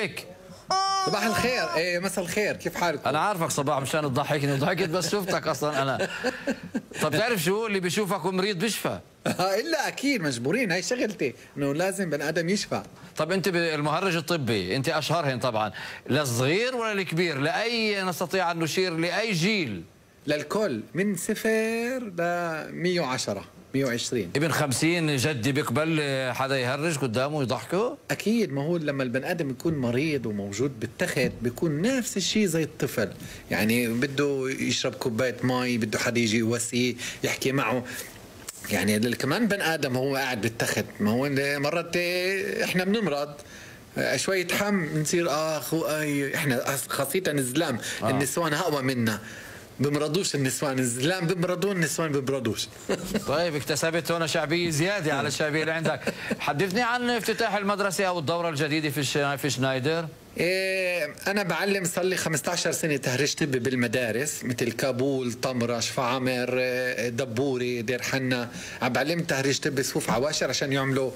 عليك. صباح الخير. ايه مساء الخير، كيف حالك؟ انا عارفك صباح مشان تضحكني، ضحكت بس شفتك اصلا انا. طب تعرف شو اللي بيشوفك مريض بيشفى؟ الا اكيد مجبورين، هاي شغلتي انه لازم بني ادم يشفى. طب انت المهرج الطبي انت اشهرهن طبعا، للصغير ولا الكبير؟ لاي نستطيع ان نشير لاي جيل؟ للكل من 0 ل 110 120. ابن 50 جدي بيقبل حدا يهرج قدامه يضحكه؟ اكيد، ما هو لما البني ادم يكون مريض وموجود بالتخت بيكون نفس الشيء زي الطفل، يعني بده يشرب كوبايه مي، بده حدا يجي يواسيه يحكي معه. يعني كمان بني ادم هو قاعد بالتخت، ما هو مرات احنا بنمرض شوية حم بنصير احنا خاصة الزلام النسوان اقوى منا، بمرضوش النسوان، الزلام بمرضون، النسوان بمرضوش. طيب اكتسبت هنا شعبية زيادة على الشعبية اللي عندك. حدثني عن افتتاح المدرسة أو الدورة الجديدة في شنايدر. أنا بعلم صار لي 15 سنة تهريج طبي بالمدارس مثل كابول، طمرة، شفاعمر، دبوري، دير حنا. عم بعلم تهريج طبي صفوف عواشر عشان يعملوا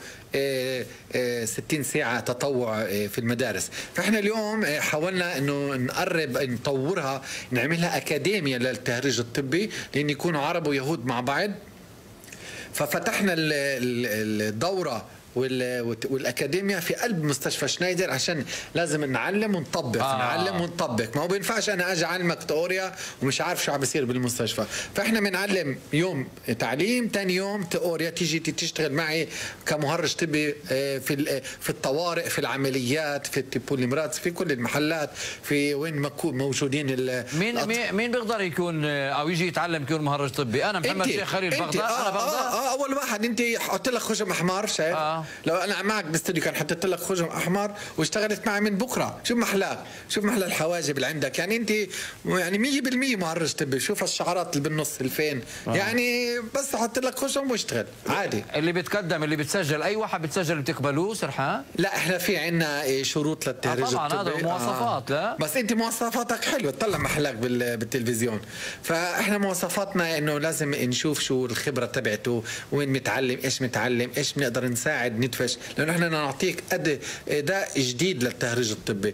60 ساعة تطوع في المدارس. فإحنا اليوم حاولنا إنه نقرب نطورها، نعملها أكاديمية للتهريج الطبي لأن يكونوا عرب ويهود مع بعض. ففتحنا الدورة والأكاديمية في قلب مستشفى شنايدر عشان لازم نعلم ونطبق. نعلم ونطبق، ما هو بينفعش أنا أجي أعلمك تيوريا ومش عارف شو عم بيصير بالمستشفى. فإحنا بنعلم يوم تعليم، تاني يوم تيوريا، تيجي تشتغل معي كمهرج طبي في الطوارئ، في العمليات، في التيبول الإمراض، في كل المحلات، في وين ما موجودين. مين بيقدر يكون أو يجي يتعلم يكون مهرج طبي؟ أنا محمد شيخ خليل بغداد. أنا بغداد. أول واحد أنت حط لك خشم أحمر، شايف؟ لو انا معك باستوديو كان حطيت لك خشم احمر واشتغلت معي من بكره. شوف محلاك، شوف محلى الحواجب اللي عندك، يعني انت يعني 100% مهرج طبي. شوف الشعرات اللي بالنص الفين. يعني بس احط لك خشم واشتغل عادي. اللي بتقدم اللي بتسجل اي واحد بتسجل بتقبلوه سرحان؟ لا احنا في عندنا شروط للتهريج طبعا الطبي. هذا مواصفات. لا بس انت مواصفاتك حلوه، تطلع محلك بالتلفزيون. فاحنا مواصفاتنا انه لازم نشوف شو الخبره تبعته، وين متعلم، ايش متعلم، ايش بنقدر نساعد ندفش، لانه احنا نعطيك اداء جديد للتهريج الطبي.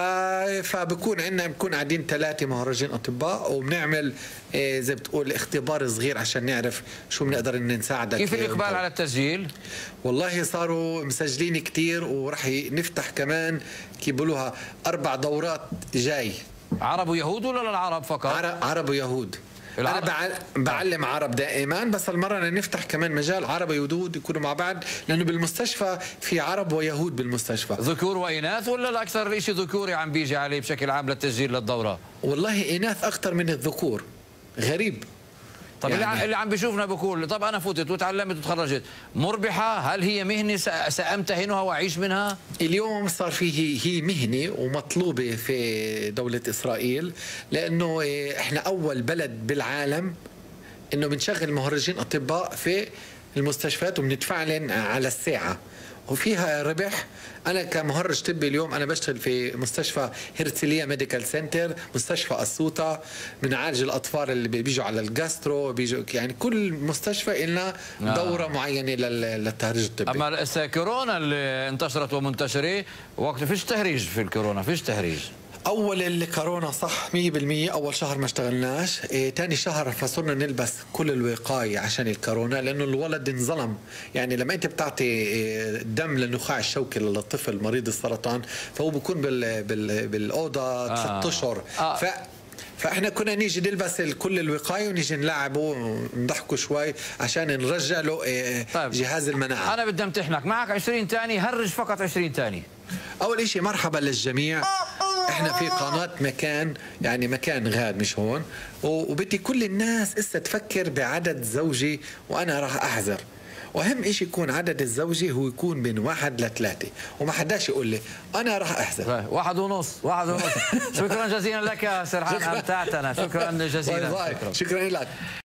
فبكون عندنا بنكون قاعدين 3 مهرجين اطباء وبنعمل زي بتقول اختبار صغير عشان نعرف شو بنقدر نساعدك. كيف الاقبال على التسجيل؟ والله صاروا مسجلين كثير، وراح نفتح كمان كيف بيقولوها 4 دورات جاي. عرب ويهود ولا العرب فقط؟ عرب ويهود. أنا بعلم عرب دائما، بس المرة نفتح كمان مجال عرب ويهود يكونوا مع بعض، لأنه بالمستشفى في عرب ويهود بالمستشفى. ذكور وإناث ولا الأكثر شيء ذكوري عم بيجي عليه بشكل عام للتسجيل للدورة؟ والله إناث أكثر من الذكور، غريب. طب يعني اللي عم بيشوفنا بقول طب أنا فتت وتعلمت وتخرجت، مربحة؟ هل هي مهنة سأمتهنها وأعيش منها؟ اليوم صار هي مهنة ومطلوبة في دولة إسرائيل، لأنه إحنا أول بلد بالعالم إنه بنشغل مهرجين أطباء في المستشفيات وبندفع لهم على الساعة وفيها ربح. أنا كمهرج طبي اليوم أنا بشتغل في مستشفى هرتسلية ميديكال سنتر، مستشفى أسوطة، بنعالج الأطفال اللي بيجوا على الجاسترو، بيجوا يعني كل مستشفى لنا دورة معينة للتهريج الطبي. أما كورونا اللي انتشرت ومنتشرة وقت فيش تهريج، في الكورونا فيش تهريج. أول الكورونا صح 100%، أول شهر ما اشتغلناش. تاني شهر فصرنا نلبس كل الوقاية عشان الكورونا، لأنه الولد انظلم. يعني لما أنت بتعطي دم للنخاع الشوكي للطفل مريض السرطان، فهو بيكون بالأوضة 3 أشهر. فاحنا كنا نيجي نلبس كل الوقايه ونيجي نلعبه ونضحكوا شوي عشان نرجع له جهاز المناعه. انا بدي امتحنك، معك 20 ثانيه، هرج فقط 20 ثانيه. اول شيء مرحبا للجميع. احنا في قناه مكان، يعني مكان غاد مش هون، وبدي كل الناس اسا تفكر بعدد زوجي وانا راح احذر. واهم شيء يكون عدد الزوجي هو يكون بين 1 ل 3، وما حداش يقول لي انا راح احذر. 1.5. شكرا جزيلا لك يا سرحان، امتعتنا. شكرا جزيلا. شكرا لك.